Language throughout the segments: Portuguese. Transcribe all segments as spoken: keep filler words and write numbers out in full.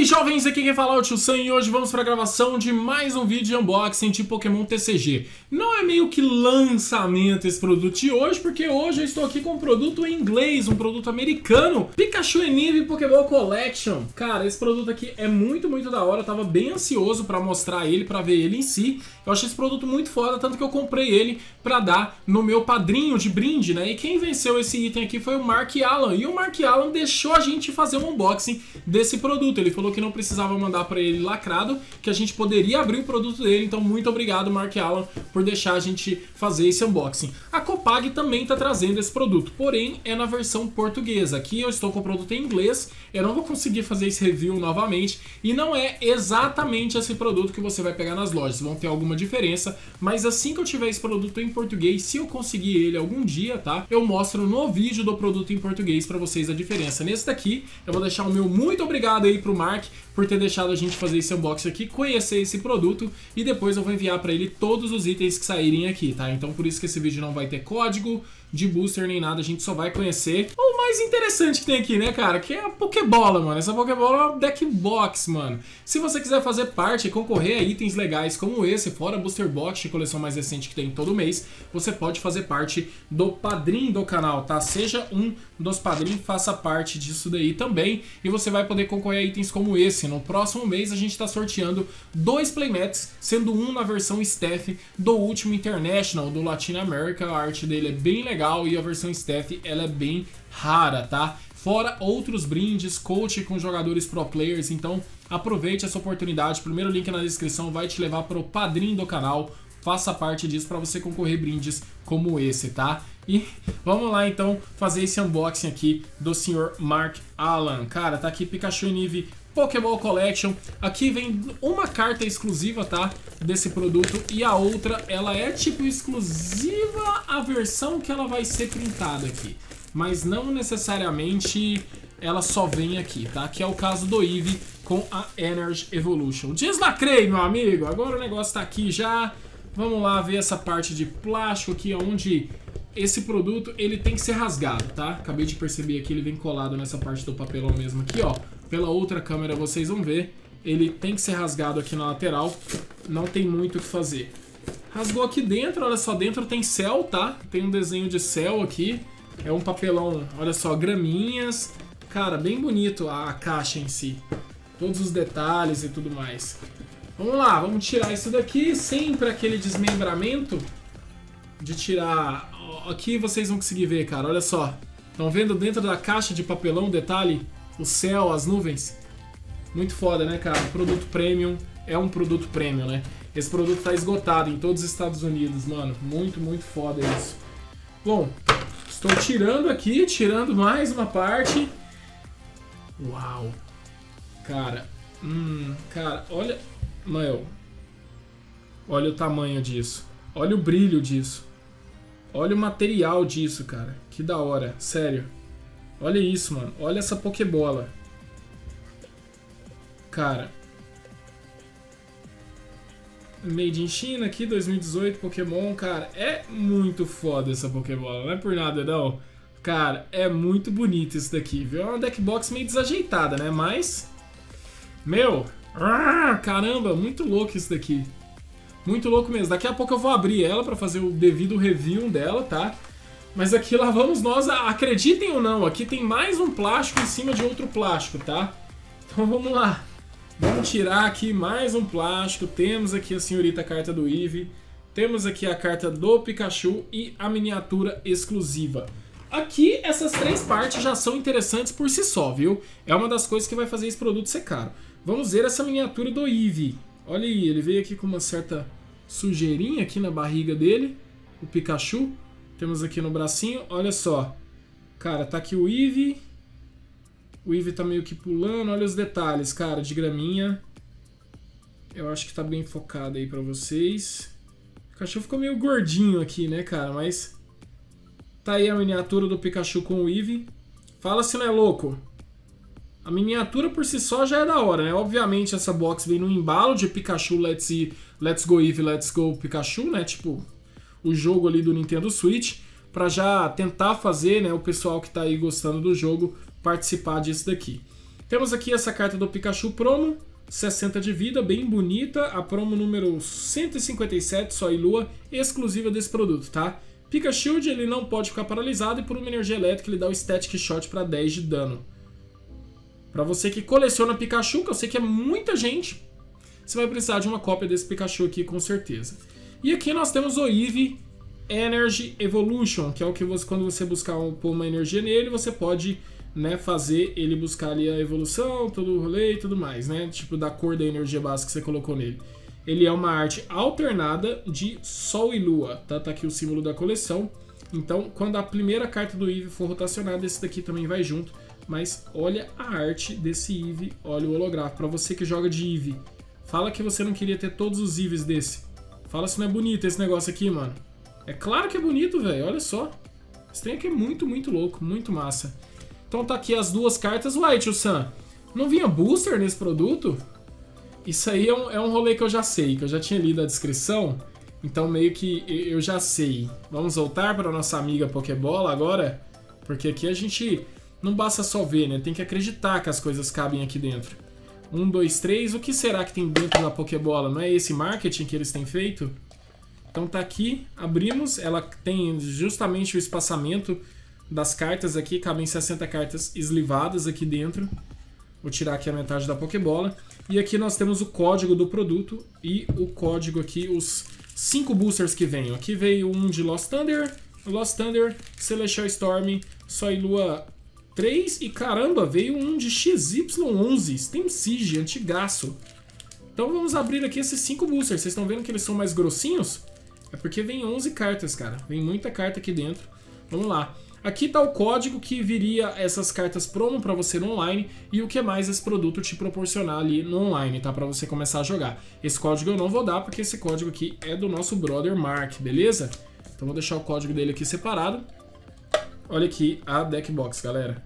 jovens, aqui quem fala é o Tio Sam e hoje vamos para a gravação de mais um vídeo de unboxing de Pokémon T C G. Não é meio que lançamento esse produto de hoje, porque hoje eu estou aqui com um produto em inglês, um produto americano, Pikachu and Eevee Pokéball Collection. Cara, esse produto aqui é muito, muito da hora, eu tava bem ansioso para mostrar ele, para ver ele em si. Eu achei esse produto muito foda, tanto que eu comprei ele para dar no meu padrinho de brinde, né? E quem venceu esse item aqui foi o Mark Allen, e o Mark Allen deixou a gente fazer um unboxing desse produto. Ele falou que não precisava mandar para ele lacrado, que a gente poderia abrir o produto dele. Então muito obrigado, Mark Allen, por deixar a gente fazer esse unboxing. A Copag também está trazendo esse produto, porém é na versão portuguesa. Aqui eu estou com o produto em inglês, eu não vou conseguir fazer esse review novamente, e não é exatamente esse produto que você vai pegar nas lojas, vão ter alguma diferença, mas assim que eu tiver esse produto em português, se eu conseguir ele algum dia, tá? Eu mostro no vídeo do produto em português para vocês a diferença. Nesse daqui, eu vou deixar o meu muito obrigado aí pro Mark por ter deixado a gente fazer esse unboxing aqui, conhecer esse produto, e depois eu vou enviar para ele todos os itens que saírem aqui, tá? Então por isso que esse vídeo não vai ter código de booster nem nada, a gente só vai conhecer o mais interessante que tem aqui, né, cara? Que é a Pokébola, mano. Essa Pokébola é uma deck box, mano. Se você quiser fazer parte e concorrer a itens legais como esse, fora a Booster Box de coleção mais recente que tem todo mês, você pode fazer parte do padrinho do canal, tá? Seja um dos padrinhos, faça parte disso daí também, e você vai poder concorrer a itens como esse. No próximo mês a gente tá sorteando dois playmats, sendo um na versão Staff do último International, do Latin America. A arte dele é bem legal e a versão Staff ela é bem rara, tá? Fora outros brindes, coach com jogadores pro players, então aproveite essa oportunidade. Primeiro link na descrição vai te levar pro padrinho do canal, faça parte disso para você concorrer brindes como esse, tá? E vamos lá então fazer esse unboxing aqui do senhor Mark Allen. Cara, tá aqui Pikachu and Eevee Pokéball Collection. Aqui vem uma carta exclusiva, tá, desse produto, e a outra ela é tipo exclusiva a versão que ela vai ser printada aqui, mas não necessariamente ela só vem aqui, tá? Que é o caso do Eevee com a Energy Evolution. Deslacrei, meu amigo, agora o negócio tá aqui já. Vamos lá ver essa parte de plástico aqui, onde esse produto ele tem que ser rasgado, tá? Acabei de perceber aqui, ele vem colado nessa parte do papelão mesmo aqui, ó. Pela outra câmera vocês vão ver, ele tem que ser rasgado aqui na lateral, não tem muito o que fazer. Rasgou aqui dentro, olha só, dentro tem céu, tá? Tem um desenho de céu aqui, é um papelão, olha só, graminhas. Cara, bem bonito a caixa em si, todos os detalhes e tudo mais. Vamos lá, vamos tirar isso daqui, sempre aquele desmembramento de tirar. Aqui vocês vão conseguir ver, cara, olha só. Estão vendo dentro da caixa de papelão o detalhe? O céu, as nuvens. Muito foda, né, cara? Produto premium, é um produto premium, né? Esse produto tá esgotado em todos os Estados Unidos, mano. Muito, muito foda isso. Bom, estou tirando aqui, tirando mais uma parte. Uau. Cara, hum, cara, olha... Meu, olha o tamanho disso. Olha o brilho disso. Olha o material disso, cara. Que da hora, sério. Olha isso, mano. Olha essa Pokébola. Cara. Made in China aqui, dois mil e dezoito, Pokémon, cara. É muito foda essa Pokébola. Não é por nada, não. Cara, é muito bonito isso daqui, viu? É uma deck box meio desajeitada, né? Mas... Meu... Ah, caramba, muito louco isso daqui. Muito louco mesmo. Daqui a pouco eu vou abrir ela pra fazer o devido review dela, tá? Mas aqui lá vamos nós, acreditem ou não, aqui tem mais um plástico em cima de outro plástico, tá? Então vamos lá. Vamos tirar aqui mais um plástico. Temos aqui a senhorita carta do Eevee. Temos aqui a carta do Pikachu e a miniatura exclusiva. Aqui essas três partes já são interessantes por si só, viu? É uma das coisas que vai fazer esse produto ser caro. Vamos ver essa miniatura do Eevee. Olha aí, ele veio aqui com uma certa sujeirinha aqui na barriga dele. O Pikachu. Temos aqui no bracinho, olha só. Cara, tá aqui o Eevee. O Eevee tá meio que pulando, olha os detalhes, cara, de graminha. Eu acho que tá bem focado aí pra vocês. O Pikachu ficou meio gordinho aqui, né, cara, mas... Tá aí a miniatura do Pikachu com o Eevee. Fala se não é louco. A miniatura por si só já é da hora, né? Obviamente essa box vem no embalo de Pikachu Let's, Let's Go Eevee, Let's Go Pikachu, né? Tipo, o jogo ali do Nintendo Switch. Pra já tentar fazer, né, o pessoal que tá aí gostando do jogo participar disso daqui. Temos aqui essa carta do Pikachu Promo, sessenta de vida, bem bonita. A promo número cento e cinquenta e sete, Sol e Lua, exclusiva desse produto, tá? Pikachu, ele não pode ficar paralisado e por uma energia elétrica ele dá o Static Shot para dez de dano. Pra você que coleciona Pikachu, que eu sei que é muita gente, você vai precisar de uma cópia desse Pikachu aqui com certeza. E aqui nós temos o Eevee Energy Evolution, que é o que você, quando você buscar um, pôr uma energia nele, você pode, né, fazer ele buscar ali a evolução, todo o rolê e tudo mais, né? Tipo, da cor da energia básica que você colocou nele. Ele é uma arte alternada de Sol e Lua, tá? Tá aqui o símbolo da coleção. Então, quando a primeira carta do Eevee for rotacionada, esse daqui também vai junto. Mas olha a arte desse Eevee, olha o holográfico. Pra você que joga de Eevee, fala que você não queria ter todos os Eevees desse. Fala se não é bonito esse negócio aqui, mano. É claro que é bonito, velho, olha só. Esse trem aqui é muito, muito louco, muito massa. Então tá aqui as duas cartas. Uai, tio Sam, não vinha booster nesse produto? Isso aí é um, é um rolê que eu já sei, que eu já tinha lido a descrição. Então meio que eu já sei. Vamos voltar para a nossa amiga Pokébola agora? Porque aqui a gente não basta só ver, né? Tem que acreditar que as coisas cabem aqui dentro. Um, dois, três. O que será que tem dentro da Pokébola? Não é esse marketing que eles têm feito? Então tá aqui, abrimos. Ela tem justamente o espaçamento das cartas aqui. Cabem sessenta cartas eslivadas aqui dentro. Vou tirar aqui a metade da Pokébola. E aqui nós temos o código do produto e o código aqui, os cinco boosters que vêm. Aqui veio um de Lost Thunder, Lost Thunder, Celestial Storm, Sol e Lua três e caramba, veio um de X Y onze, Steam Siege, antigaço. Então vamos abrir aqui esses cinco boosters. Vocês estão vendo que eles são mais grossinhos? É porque vem onze cartas, cara. Vem muita carta aqui dentro. Vamos lá. Aqui está o código que viria essas cartas promo para você no online e o que mais esse produto te proporcionar ali no online, tá? Para você começar a jogar. Esse código eu não vou dar porque esse código aqui é do nosso brother Mark, beleza? Então vou deixar o código dele aqui separado. Olha aqui a deck box, galera.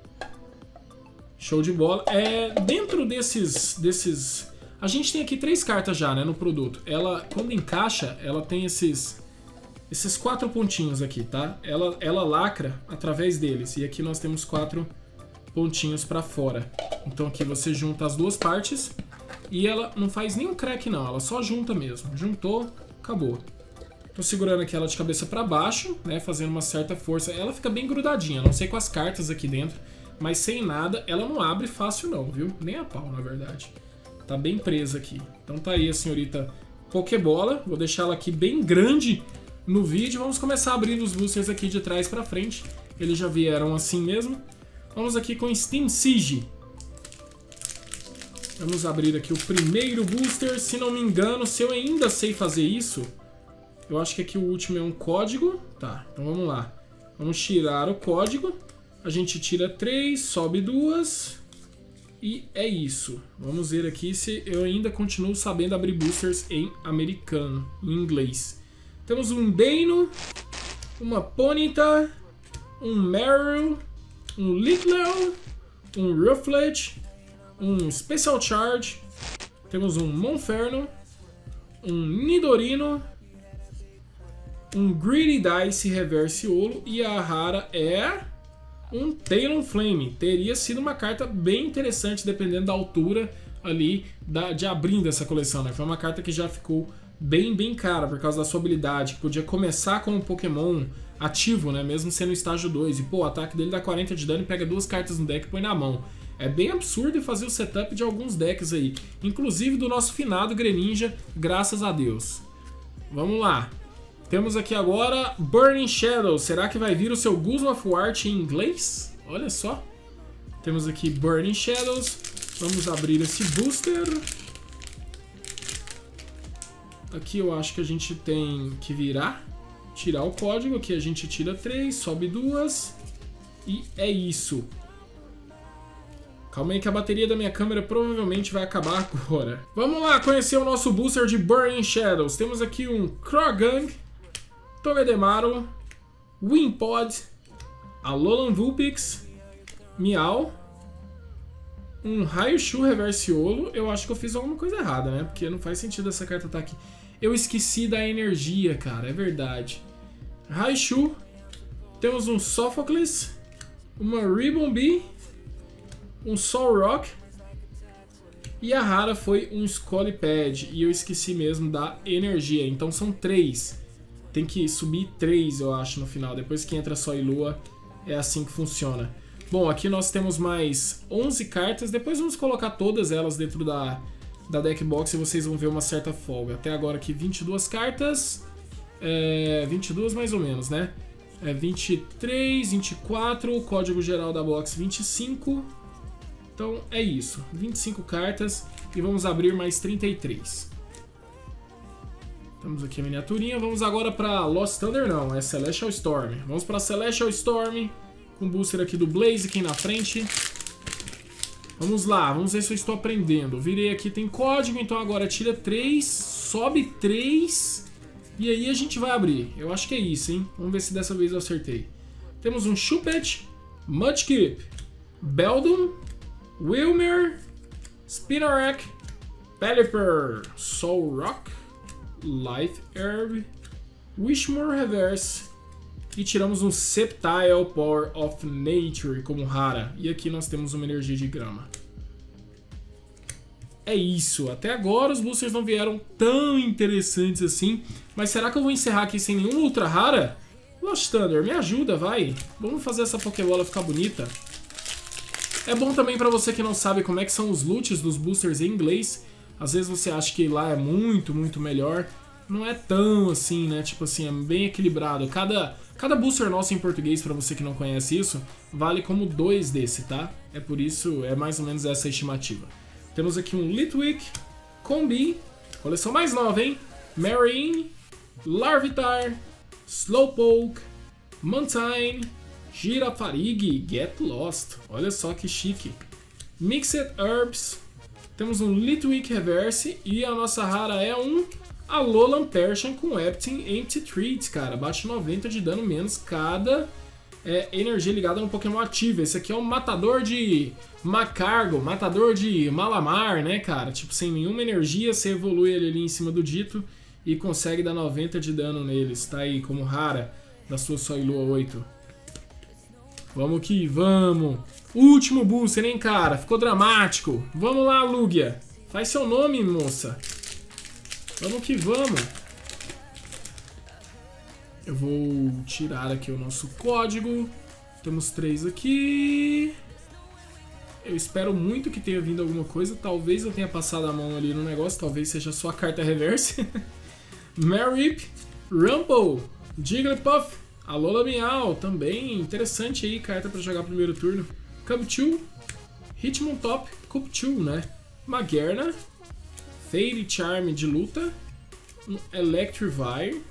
Show de bola. É, dentro desses, desses... A gente tem aqui três cartas já, né, no produto. Ela, quando encaixa, ela tem esses... Esses quatro pontinhos aqui, tá? Ela, ela lacra através deles. E aqui nós temos quatro pontinhos pra fora. Então aqui você junta as duas partes. E ela não faz nenhum crack não. Ela só junta mesmo. Juntou, acabou. Tô segurando aqui ela de cabeça pra baixo, né? Fazendo uma certa força. Ela fica bem grudadinha. Não sei com as cartas aqui dentro. Mas sem nada, ela não abre fácil não, viu? Nem a pau, na verdade. Tá bem presa aqui. Então tá aí a senhorita Pokébola. Vou deixar ela aqui bem grande no vídeo. Vamos começar a abrir os boosters aqui de trás pra frente. Eles já vieram assim mesmo. Vamos aqui com Steam Siege. Vamos abrir aqui o primeiro booster. Se não me engano, se eu ainda sei fazer isso, eu acho que aqui o último é um código. Tá, então vamos lá. Vamos tirar o código. A gente tira três, sobe duas. E é isso. Vamos ver aqui se eu ainda continuo sabendo abrir boosters em americano, em inglês. Temos um Deino, uma Ponyta, um Meryl, um Litleo, um Rufflet, um Special Charge, temos um Monferno, um Nidorino, um Greedy Dice Reverse Olo e a rara é um Talonflame. Teria sido uma carta bem interessante dependendo da altura ali da, de abrindo essa coleção, né? Foi uma carta que já ficou bem, bem cara por causa da sua habilidade, que podia começar com um Pokémon ativo, né? Mesmo sendo estágio dois. E pô, o ataque dele dá quarenta de dano e pega duas cartas no deck e põe na mão. É bem absurdo fazer o setup de alguns decks aí. Inclusive do nosso finado Greninja, graças a Deus. Vamos lá. Temos aqui agora Burning Shadow. Será que vai vir o seu Guzma of Art em inglês? Olha só. Temos aqui Burning Shadows. Vamos abrir esse booster. Aqui eu acho que a gente tem que virar. Tirar o código. Aqui a gente tira três, sobe duas. E é isso. Calma aí que a bateria da minha câmera provavelmente vai acabar agora. Vamos lá conhecer o nosso booster de Burning Shadows. Temos aqui um Croagunk, Togedemaru, Wimpod, Alolan Vulpix, Meow, um Raichu Reverse Olo. Eu acho que eu fiz alguma coisa errada, né? Porque não faz sentido essa carta estar aqui. Eu esqueci da energia, cara. É verdade. Raichu. Temos um Sophocles, uma Ribbon Bee, um Solrock. E a rara foi um Scolipede. E eu esqueci mesmo da energia. Então são três. Tem que subir três, eu acho, no final. Depois que entra Sol e Lua, é assim que funciona. Bom, aqui nós temos mais onze cartas. Depois vamos colocar todas elas dentro da, da deck box e vocês vão ver uma certa folga. Até agora aqui vinte e duas cartas. É, vinte e duas mais ou menos, né? É vinte e três, vinte e quatro, o código geral da box vinte e cinco. Então é isso, vinte e cinco cartas e vamos abrir mais trinta e três. Temos aqui a miniaturinha, vamos agora para Lost Thunder, não, é Celestial Storm. Vamos para Celestial Storm, com o booster aqui do Blaziken na frente. Vamos lá, vamos ver se eu estou aprendendo. Virei aqui, tem código, então agora tira três, sobe três e aí a gente vai abrir. Eu acho que é isso, hein? Vamos ver se dessa vez eu acertei. Temos um Shuppet, Mudkip, Beldum, Wilmer, Spinarak, Pelipper, Solrock, Life Herb, Wishmore Reverse e tiramos um Sceptile Power of Nature como rara. E aqui nós temos uma energia de grama. É isso, até agora os boosters não vieram tão interessantes assim, mas será que eu vou encerrar aqui sem nenhuma ultra rara? Lost Thunder, me ajuda, vai. Vamos fazer essa Pokébola ficar bonita. É bom também pra você que não sabe como é que são os loots dos boosters em inglês. Às vezes você acha que lá é muito, muito melhor. Não é tão assim, né? Tipo assim, é bem equilibrado. Cada, cada booster nosso em português, pra você que não conhece isso, vale como dois desse, tá? É por isso, é mais ou menos essa a estimativa. Temos aqui um Litwick, Combi, coleção mais nova, hein? Marine, Larvitar, Slowpoke, Mantine, Girafarig, Get Lost. Olha só que chique. Mixed Herbs. Temos um Litwick Reverse e a nossa rara é um Alolan Persian com Empty, Empty Treats, cara. Bate noventa de dano menos cada é, energia ligada no Pokémon ativo. Esse aqui é um matador de Macargo, matador de Malamar, né, cara? Tipo, sem nenhuma energia, você evolui ele ali em cima do dito e consegue dar noventa de dano neles. Tá aí como rara da sua Sol e Lua oito. Vamos que vamos. Último booster, hein, cara? Ficou dramático. Vamos lá, Lugia. Faz seu nome, moça. Vamos que vamos. Eu vou tirar aqui o nosso código. Temos três aqui. Eu espero muito que tenha vindo alguma coisa. Talvez eu tenha passado a mão ali no negócio. Talvez seja só a carta reverse. Marip, Rumble, Jigglypuff, Alola Meow, também interessante aí, carta pra jogar primeiro turno. Cubchoo, Hitmontop, Cubchoo, né? Magerna, Fairy Charm de luta, um Electivire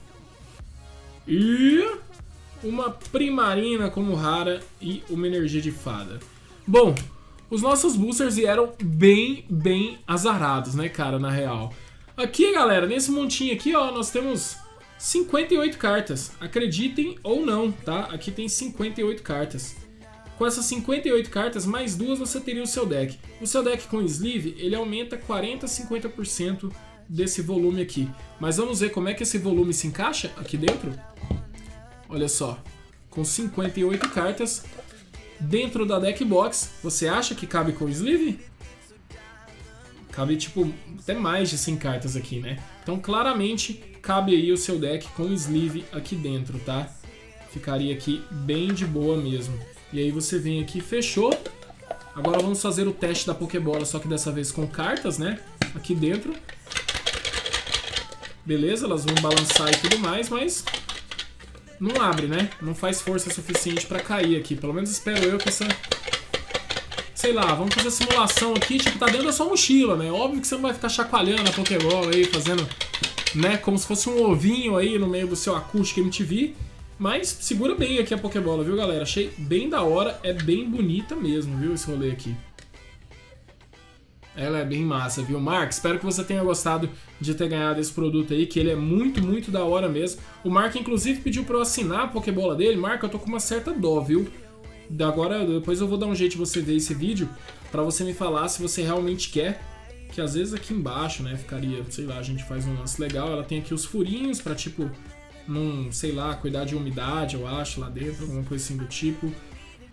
e uma Primarina como rara e uma energia de fada. Bom, os nossos boosters vieram bem, bem azarados, né, cara, na real. Aqui, galera, nesse montinho aqui, ó, nós temos cinquenta e oito cartas, acreditem ou não, tá? Aqui tem cinquenta e oito cartas. Com essas cinquenta e oito cartas, mais duas você teria o seu deck. O seu deck com sleeve, ele aumenta quarenta a cinquenta por cento desse volume aqui. Mas vamos ver como é que esse volume se encaixa aqui dentro? Olha só, com cinquenta e oito cartas, dentro da deck box, você acha que cabe com sleeve? Cabe, tipo, até mais de cem cartas aqui, né? Então, claramente, cabe aí o seu deck com sleeve aqui dentro, tá? Ficaria aqui bem de boa mesmo. E aí você vem aqui, fechou. Agora vamos fazer o teste da Pokébola, só que dessa vez com cartas, né? Aqui dentro. Beleza, elas vão balançar e tudo mais, mas não abre, né? Não faz força suficiente pra cair aqui. Pelo menos espero eu que essa... Sei lá, vamos fazer a simulação aqui, tipo, tá dentro da sua mochila, né? Óbvio que você não vai ficar chacoalhando a Pokébola aí, fazendo, né, como se fosse um ovinho aí no meio do seu acústico M T V. Mas segura bem aqui a Pokébola, viu, galera? Achei bem da hora, é bem bonita mesmo, viu, esse rolê aqui. Ela é bem massa, viu, Mark? Espero que você tenha gostado de ter ganhado esse produto aí, que ele é muito, muito da hora mesmo. O Mark, inclusive, pediu pra eu assinar a Pokébola dele. Mark, eu tô com uma certa dó, viu? Agora, depois eu vou dar um jeito de você ver esse vídeo pra você me falar se você realmente quer. Que às vezes aqui embaixo, né, ficaria, sei lá, a gente faz um lance legal. Ela tem aqui os furinhos pra, tipo, não, sei lá, cuidar de umidade, eu acho, lá dentro, alguma coisa assim do tipo.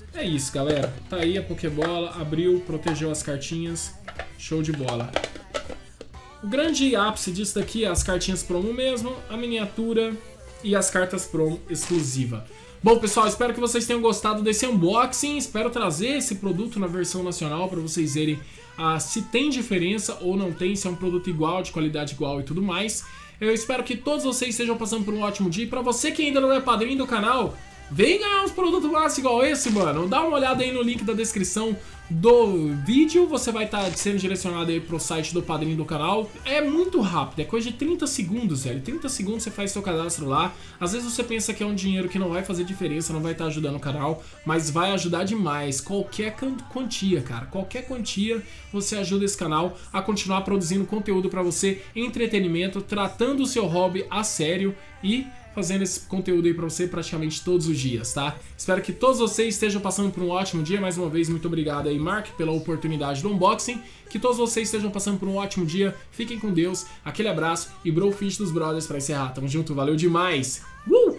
É isso, galera. Tá aí a Pokébola, abriu, protegeu as cartinhas. Show de bola. O grande ápice disso daqui é as cartinhas promo mesmo, a miniatura e as cartas promo exclusiva. Bom, pessoal, espero que vocês tenham gostado desse unboxing. Espero trazer esse produto na versão nacional para vocês verem ah, se tem diferença ou não tem, se é um produto igual, de qualidade igual e tudo mais. Eu espero que todos vocês estejam passando por um ótimo dia. E para você que ainda não é padrinho do canal, vem ganhar uns produtos massa igual esse, mano. Dá uma olhada aí no link da descrição do vídeo. Você vai estar sendo direcionado aí pro site do padrinho do canal. É muito rápido, é coisa de trinta segundos, velho. trinta segundos você faz seu cadastro lá. Às vezes você pensa que é um dinheiro que não vai fazer diferença, não vai estar ajudando o canal, mas vai ajudar demais. Qualquer quantia, cara, qualquer quantia você ajuda esse canal a continuar produzindo conteúdo pra você, entretenimento, tratando o seu hobby a sério e fazendo esse conteúdo aí pra você praticamente todos os dias, tá? Espero que todos vocês estejam passando por um ótimo dia. Mais uma vez, muito obrigado aí, Mark, pela oportunidade do unboxing. Que todos vocês estejam passando por um ótimo dia. Fiquem com Deus. Aquele abraço e Brofish dos Brothers pra encerrar. Tamo junto, valeu demais! Uh!